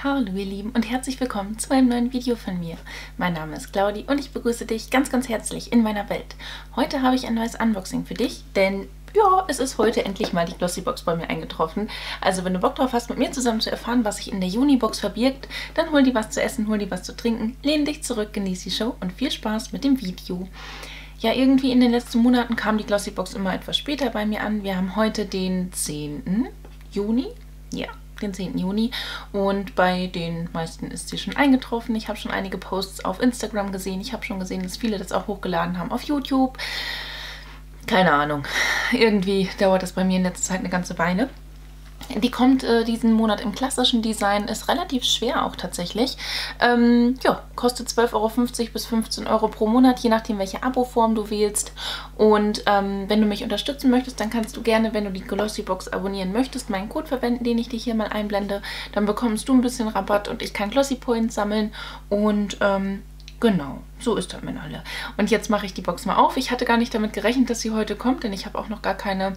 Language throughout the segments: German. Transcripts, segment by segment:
Hallo ihr Lieben und herzlich willkommen zu einem neuen Video von mir. Mein Name ist Claudi und ich begrüße dich ganz, ganz herzlich in meiner Welt. Heute habe ich ein neues Unboxing für dich, denn ja, es ist heute endlich mal die Glossybox bei mir eingetroffen. Also wenn du Bock drauf hast, mit mir zusammen zu erfahren, was sich in der Junibox verbirgt, dann hol dir was zu essen, hol dir was zu trinken, lehn dich zurück, genieß die Show und viel Spaß mit dem Video. Ja, irgendwie in den letzten Monaten kam die Glossybox immer etwas später bei mir an. Wir haben heute den 10. Juni. Ja, den 10. Juni und bei den meisten ist sie schon eingetroffen. Ich habe schon einige Posts auf Instagram gesehen. Ich habe schon gesehen, dass viele das auch hochgeladen haben auf YouTube. Keine Ahnung. Irgendwie dauert das bei mir in letzter Zeit eine ganze Weile. Die kommt diesen Monat im klassischen Design, ist relativ schwer auch tatsächlich. Ja, kostet 12,50 € bis 15 € pro Monat, je nachdem welche Abo-Form du wählst. Und wenn du mich unterstützen möchtest, dann kannst du gerne, wenn du die Glossybox abonnieren möchtest, meinen Code verwenden, den ich dir hier mal einblende. Dann bekommst du ein bisschen Rabatt und ich kann Glossy Points sammeln und genau, so ist das mit alle. Und jetzt mache ich die Box mal auf. Ich hatte gar nicht damit gerechnet, dass sie heute kommt, denn ich habe auch noch gar keine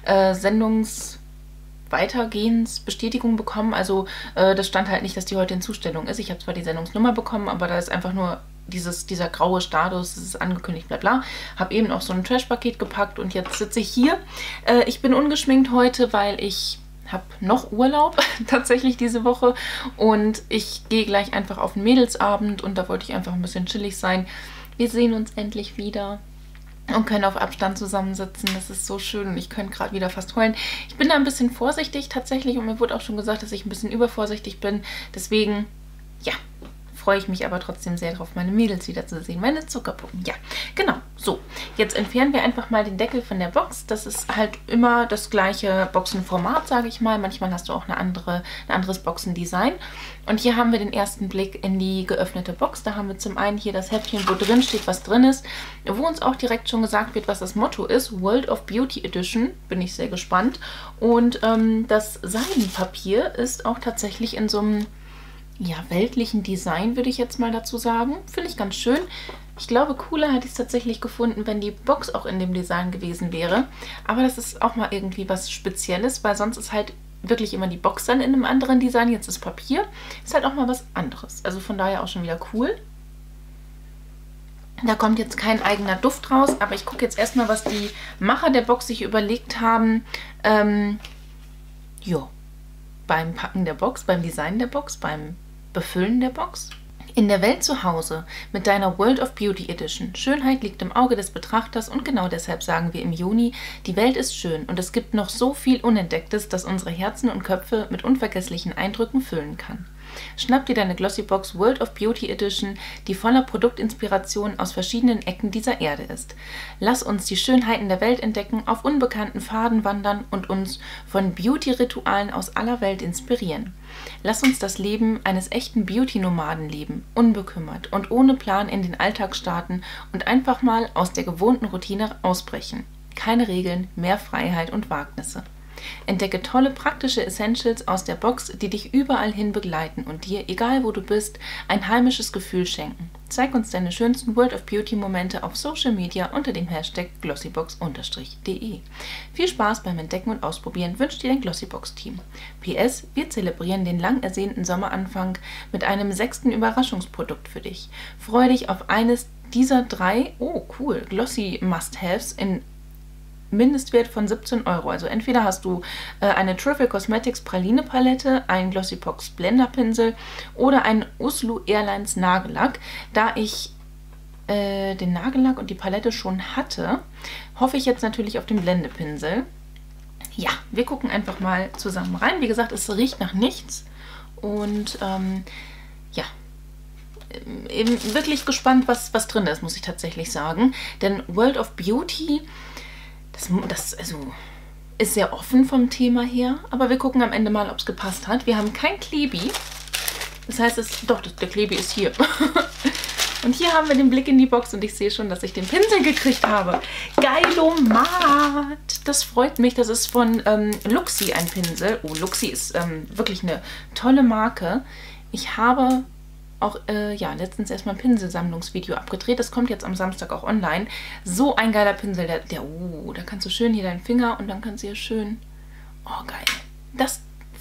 Weitergehensbestätigung bekommen. Also das stand halt nicht, dass die heute in Zustellung ist. Ich habe zwar die Sendungsnummer bekommen, aber da ist einfach nur dieser graue Status, das ist angekündigt, bla bla. Habe eben auch so ein Trash-Paket gepackt und jetzt sitze ich hier. Ich bin ungeschminkt heute, weil ich habe noch Urlaub tatsächlich diese Woche und ich gehe gleich einfach auf den Mädelsabend und da wollte ich einfach ein bisschen chillig sein. Wir sehen uns endlich wieder und können auf Abstand zusammensitzen. Das ist so schön und ich könnte gerade wieder fast heulen. Ich bin da ein bisschen vorsichtig tatsächlich und mir wurde auch schon gesagt, dass ich ein bisschen übervorsichtig bin. Deswegen, ja, freue ich mich aber trotzdem sehr drauf, meine Mädels wiederzusehen, meine Zuckerpuppen. Ja, genau. So, jetzt entfernen wir einfach mal den Deckel von der Box. Das ist halt immer das gleiche Boxenformat, sage ich mal. Manchmal hast du auch ein anderes Boxendesign. Und hier haben wir den ersten Blick in die geöffnete Box. Da haben wir zum einen hier das Heftchen, wo drin steht, was drin ist, wo uns auch direkt schon gesagt wird, was das Motto ist. World of Beauty Edition. Bin ich sehr gespannt. Und das Seidenpapier ist auch tatsächlich in so einem, ja, weltlichen Design, würde ich jetzt mal dazu sagen. Finde ich ganz schön. Ich glaube, cooler hätte ich es tatsächlich gefunden, wenn die Box auch in dem Design gewesen wäre. Aber das ist auch mal irgendwie was Spezielles, weil sonst ist halt wirklich immer die Box dann in einem anderen Design. Jetzt ist Papier. Ist halt auch mal was anderes. Also von daher auch schon wieder cool. Da kommt jetzt kein eigener Duft raus, aber ich gucke jetzt erstmal, was die Macher der Box sich überlegt haben. Jo, beim Packen der Box, beim Design der Box, beim Befüllen der Box. In der Welt zu Hause mit deiner World of Beauty Edition. Schönheit liegt im Auge des Betrachters und genau deshalb sagen wir im Juni, die Welt ist schön und es gibt noch so viel Unentdecktes, das unsere Herzen und Köpfe mit unvergesslichen Eindrücken füllen kann. Schnapp dir deine Glossybox World of Beauty Edition, die voller Produktinspiration aus verschiedenen Ecken dieser Erde ist. Lass uns die Schönheiten der Welt entdecken, auf unbekannten Pfaden wandern und uns von Beauty-Ritualen aus aller Welt inspirieren. Lass uns das Leben eines echten Beauty-Nomaden leben, unbekümmert und ohne Plan in den Alltag starten und einfach mal aus der gewohnten Routine ausbrechen. Keine Regeln, mehr Freiheit und Wagnisse. Entdecke tolle praktische Essentials aus der Box, die dich überall hin begleiten und dir, egal wo du bist, ein heimisches Gefühl schenken. Zeig uns deine schönsten World of Beauty Momente auf Social Media unter dem Hashtag glossybox_de. Viel Spaß beim Entdecken und Ausprobieren wünscht dir dein Glossybox Team. PS, wir zelebrieren den lang ersehnten Sommeranfang mit einem 6. Überraschungsprodukt für dich. Freue dich auf eines dieser 3, oh cool, Glossy Must-Haves in Mindestwert von 17 €. Also entweder hast du eine Trüffel Cosmetics Praline Palette, einen Glossybox Blender Pinsel oder einen Uslu Airlines Nagellack. Da ich den Nagellack und die Palette schon hatte, hoffe ich jetzt natürlich auf den Blendepinsel. Ja, wir gucken einfach mal zusammen rein. Wie gesagt, es riecht nach nichts und ja, eben wirklich gespannt, was drin ist, muss ich tatsächlich sagen. Denn World of Beauty, das also ist sehr offen vom Thema her, aber wir gucken am Ende mal, ob es gepasst hat. Wir haben kein Klebi, das heißt, der Klebi ist hier. Und hier haben wir den Blick in die Box und ich sehe schon, dass ich den Pinsel gekriegt habe. Geilomat! Das freut mich, das ist von Luxi ein Pinsel. Oh, Luxi ist wirklich eine tolle Marke. Ich habe auch ja, letztens erstmal ein Pinselsammlungsvideo abgedreht. Das kommt jetzt am Samstag auch online. So ein geiler Pinsel. Da kannst du schön hier deinen Finger und dann kannst du hier schön... Oh, geil. Das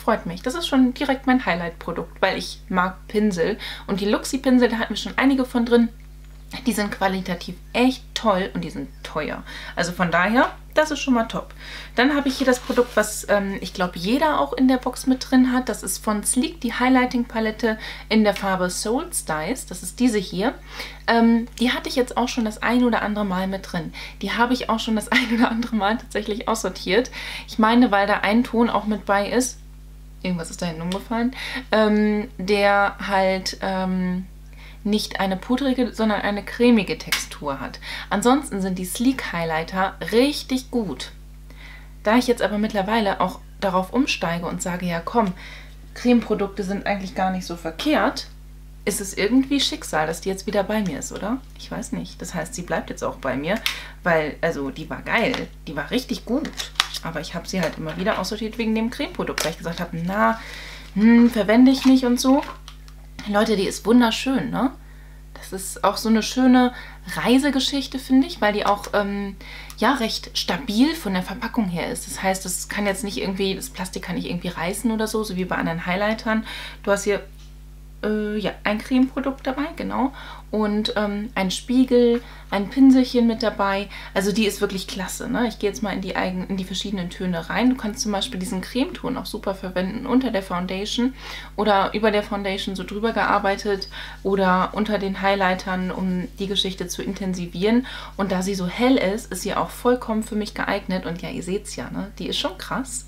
freut mich. Das ist schon direkt mein Highlight-Produkt, weil ich mag Pinsel. Und die Luxi-Pinsel, da hatten wir schon einige von drin. Die sind qualitativ echt toll und die sind teuer. Also von daher, das ist schon mal top. Dann habe ich hier das Produkt, was ich glaube jeder auch in der Box mit drin hat. Das ist von Sleek, die Highlighting-Palette in der Farbe Soul Styles. Das ist diese hier. Die hatte ich jetzt auch schon das ein oder andere Mal mit drin. Die habe ich auch schon das ein oder andere Mal tatsächlich aussortiert. Ich meine, weil da ein Ton auch mit bei ist. Irgendwas ist da hinten umgefallen. Der halt... nicht eine pudrige, sondern eine cremige Textur hat. Ansonsten sind die Sleek Highlighter richtig gut. Da ich jetzt aber mittlerweile auch darauf umsteige und sage, ja komm, Cremeprodukte sind eigentlich gar nicht so verkehrt, ist es irgendwie Schicksal, dass die jetzt wieder bei mir ist, oder? Ich weiß nicht. Das heißt, sie bleibt jetzt auch bei mir, weil, also die war geil, die war richtig gut. Aber ich habe sie halt immer wieder aussortiert wegen dem Cremeprodukt, weil ich gesagt habe, na, verwende ich nicht und so. Leute, die ist wunderschön, ne? Das ist auch so eine schöne Reisegeschichte, finde ich, weil die auch, ja, recht stabil von der Verpackung her ist. Das heißt, das kann jetzt nicht irgendwie, das Plastik kann nicht irgendwie reißen oder so, so wie bei anderen Highlightern. Du hast hier, ja, ein Cremeprodukt dabei, genau. Und ein Spiegel, ein Pinselchen mit dabei. Also die ist wirklich klasse, ne? Ich gehe jetzt mal in die verschiedenen Töne rein. Du kannst zum Beispiel diesen Cremeton auch super verwenden unter der Foundation oder über der Foundation so drüber gearbeitet oder unter den Highlightern, um die Geschichte zu intensivieren. Und da sie so hell ist, ist sie auch vollkommen für mich geeignet. Und ja, ihr seht es ja, ne? Die ist schon krass.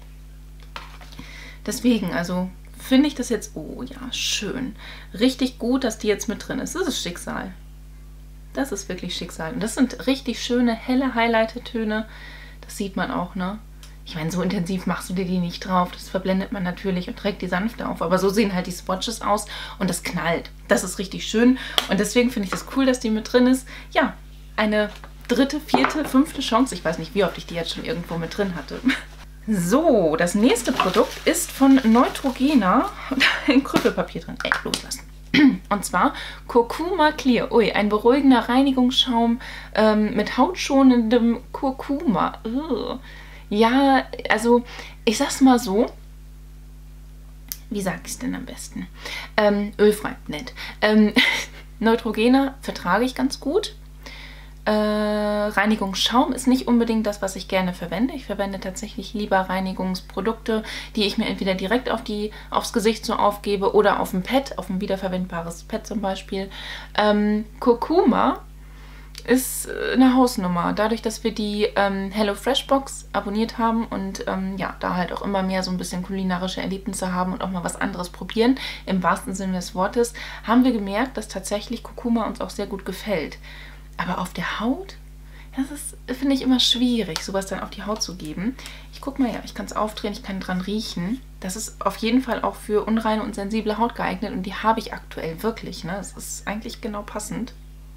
Deswegen, also... finde ich das jetzt, oh ja, schön. Richtig gut, dass die jetzt mit drin ist. Das ist Schicksal. Das ist wirklich Schicksal. Und das sind richtig schöne, helle Highlighter-Töne. Das sieht man auch, ne? Ich meine, so intensiv machst du dir die nicht drauf. Das verblendet man natürlich und trägt die sanft auf. Aber so sehen halt die Swatches aus und das knallt. Das ist richtig schön. Und deswegen finde ich das cool, dass die mit drin ist. Ja, eine dritte, vierte, fünfte Chance. Ich weiß nicht, wie oft ich die jetzt schon irgendwo mit drin hatte. So, das nächste Produkt ist von Neutrogena. Da ist ein Krüppelpapier drin. Loslassen. Und zwar Kurkuma Clear. Ui, ein beruhigender Reinigungsschaum mit hautschonendem Kurkuma. Ja, also ich sag's mal so. Wie sag ich es denn am besten? Ölfrei, nett. Neutrogena vertrage ich ganz gut. Reinigungsschaum ist nicht unbedingt das, was ich gerne verwende. Ich verwende tatsächlich lieber Reinigungsprodukte, die ich mir entweder direkt aufs Gesicht so aufgebe oder auf ein Pad, auf ein wiederverwendbares Pad zum Beispiel. Kurkuma ist eine Hausnummer. Dadurch, dass wir die HelloFresh Box abonniert haben und ja, da halt auch immer mehr so ein bisschen kulinarische Erlebnisse haben und auch mal was anderes probieren, im wahrsten Sinne des Wortes, haben wir gemerkt, dass tatsächlich Kurkuma uns auch sehr gut gefällt. Aber auf der Haut, das ist, finde ich, immer schwierig, sowas dann auf die Haut zu geben. Ich gucke mal, ja, ich kann es aufdrehen, ich kann dran riechen. Das ist auf jeden Fall auch für unreine und sensible Haut geeignet und die habe ich aktuell wirklich, ne? Das ist eigentlich genau passend.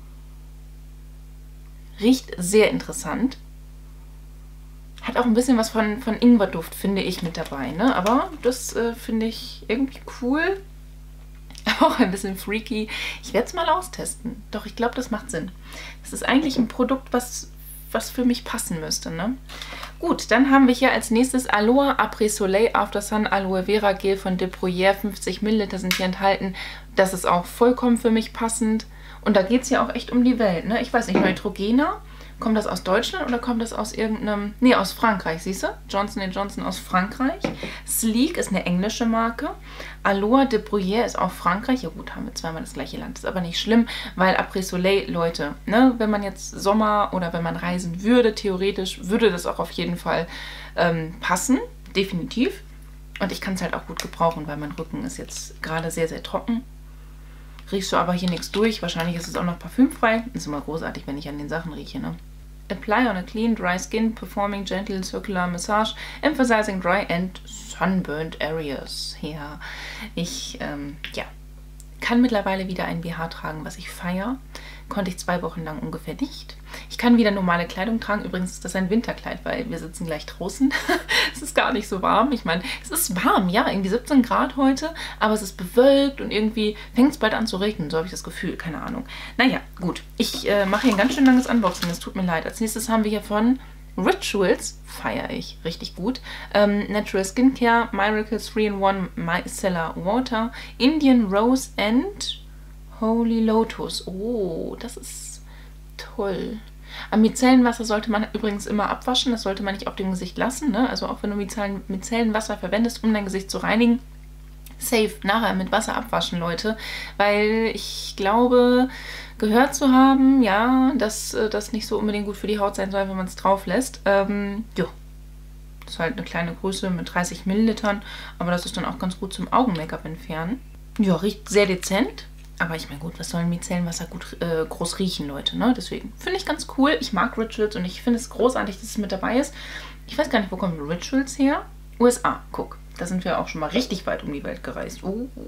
Riecht sehr interessant. Hat auch ein bisschen was von Ingwerduft, finde ich, mit dabei, ne? Aber das finde ich irgendwie cool. Auch ein bisschen freaky. Ich werde es mal austesten. Doch, ich glaube, das macht Sinn. Das ist eigentlich ein Produkt, was für mich passen müsste, ne? Gut, dann haben wir hier als nächstes Aloe Après Soleil After Sun Aloe Vera Gel von De Bruyère. 50 Milliliter sind hier enthalten. Das ist auch vollkommen für mich passend. Und da geht es ja auch echt um die Welt, ne? Ich weiß nicht, Neutrogena. Kommt das aus Deutschland oder kommt das aus irgendeinem... Nee, aus Frankreich, siehst du? Johnson & Johnson aus Frankreich. Sleek ist eine englische Marke. Aloe de Bruyère ist auch Frankreich. Ja gut, haben wir zweimal das gleiche Land. Ist aber nicht schlimm, weil Après Soleil, Leute, ne, wenn man jetzt Sommer oder wenn man reisen würde, theoretisch, würde das auch auf jeden Fall passen. Definitiv. Und ich kann es halt auch gut gebrauchen, weil mein Rücken ist jetzt gerade sehr, sehr trocken. Riechst du aber hier nichts durch. Wahrscheinlich ist es auch noch parfümfrei. Ist immer großartig, wenn ich an den Sachen rieche, ne? Apply on a clean, dry skin, performing gentle circular massage, emphasizing dry and sunburnt areas. Ja, ich ja, kann mittlerweile wieder ein BH tragen, was ich feiere. Konnte ich 2 Wochen lang ungefähr nicht. Ich kann wieder normale Kleidung tragen. Übrigens ist das ein Winterkleid, weil wir sitzen gleich draußen. Es ist gar nicht so warm. Ich meine, es ist warm, ja, irgendwie 17 Grad heute, aber es ist bewölkt und irgendwie fängt es bald an zu regnen. So habe ich das Gefühl, keine Ahnung. Naja, gut. Ich mache hier ein ganz schön langes Unboxing, es tut mir leid. Als nächstes haben wir hier von Rituals feiere ich richtig gut. Natural Skincare, Miracle 3-in-1 Micellar Water, Indian Rose and Holy Lotus. Oh, das ist toll. Micellenwasser sollte man übrigens immer abwaschen. Das sollte man nicht auf dem Gesicht lassen, ne? Also auch wenn du Micellenwasser verwendest, um dein Gesicht zu reinigen, safe nachher mit Wasser abwaschen, Leute. Weil ich glaube, gehört zu haben, ja, dass das nicht so unbedingt gut für die Haut sein soll, wenn man es drauf lässt. Ja. Das ist halt eine kleine Größe mit 30 Millilitern, aber das ist dann auch ganz gut zum Augen-Make-up entfernen. Ja, riecht sehr dezent. Aber ich meine, gut, was soll ein Micellenwasser groß riechen, Leute, ne? Deswegen finde ich ganz cool. Ich mag Rituals und ich finde es großartig, dass es mit dabei ist. Ich weiß gar nicht, wo kommen Rituals her? USA, guck. Da sind wir auch schon mal richtig weit um die Welt gereist.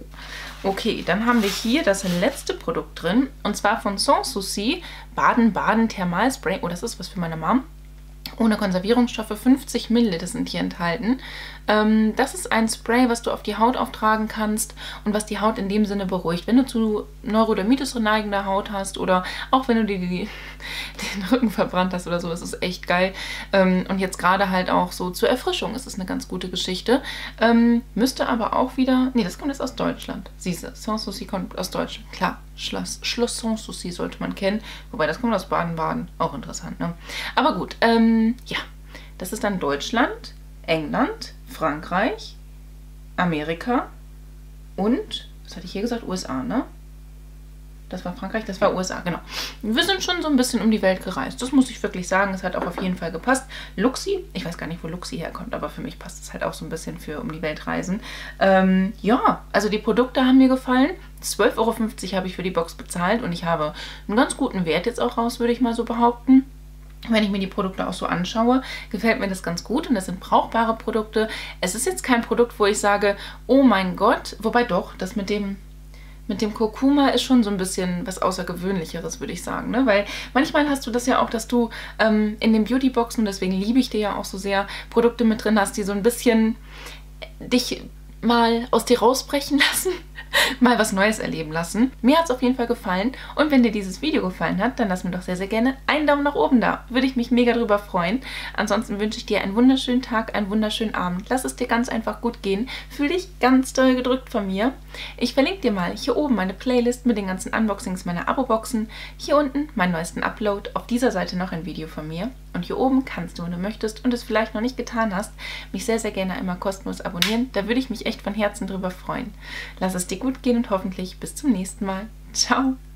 Okay, dann haben wir hier das letzte Produkt drin. Und zwar von Sans Souci Baden-Baden Thermalspray. Oh, das ist was für meine Mom. Ohne Konservierungsstoffe, 50 Milliliter sind hier enthalten. Das ist ein Spray, was du auf die Haut auftragen kannst und was die Haut in dem Sinne beruhigt. Wenn du zu Neurodermitis neigender Haut hast oder auch wenn du dir den Rücken verbrannt hast oder so, ist es echt geil. Und jetzt gerade halt auch so zur Erfrischung ist es eine ganz gute Geschichte. Müsste aber auch wieder... Nee, das kommt jetzt aus Deutschland. Siehst du, Sans Souci kommt aus Deutschland. Klar, Schloss Sans Souci sollte man kennen. Wobei, das kommt aus Baden-Baden. Auch interessant, ne? Aber gut, ja. Das ist dann Deutschland, England, Frankreich, Amerika und, was hatte ich hier gesagt? USA, ne? Das war Frankreich, das war USA, genau. Wir sind schon so ein bisschen um die Welt gereist. Das muss ich wirklich sagen. Es hat auch auf jeden Fall gepasst. Luxi, ich weiß gar nicht, wo Luxi herkommt, aber für mich passt es halt auch so ein bisschen für um die Welt reisen. Ja, also die Produkte haben mir gefallen. 12,50 € habe ich für die Box bezahlt und ich habe einen ganz guten Wert jetzt auch raus, würde ich mal so behaupten. Wenn ich mir die Produkte auch so anschaue, gefällt mir das ganz gut und das sind brauchbare Produkte. Es ist jetzt kein Produkt, wo ich sage, oh mein Gott, wobei doch, das mit dem Kurkuma ist schon so ein bisschen was Außergewöhnlicheres, würde ich sagen, ne? Weil manchmal hast du das ja auch, dass du in den Beautyboxen, deswegen liebe ich dir ja auch so sehr, Produkte mit drin hast, die so ein bisschen dich mal aus dir rausbrechen lassen, mal was Neues erleben lassen. Mir hat es auf jeden Fall gefallen und wenn dir dieses Video gefallen hat, dann lass mir doch sehr, sehr gerne einen Daumen nach oben da. Würde ich mich mega drüber freuen. Ansonsten wünsche ich dir einen wunderschönen Tag, einen wunderschönen Abend. Lass es dir ganz einfach gut gehen. Fühl dich ganz doll gedrückt von mir. Ich verlinke dir mal hier oben meine Playlist mit den ganzen Unboxings meiner Abo-Boxen. Hier unten meinen neuesten Upload. Auf dieser Seite noch ein Video von mir. Und hier oben kannst du, wenn du möchtest und es vielleicht noch nicht getan hast, mich sehr, sehr gerne einmal kostenlos abonnieren. Da würde ich mich echt von Herzen drüber freuen. Lass es dir gut gehen und hoffentlich bis zum nächsten Mal. Ciao!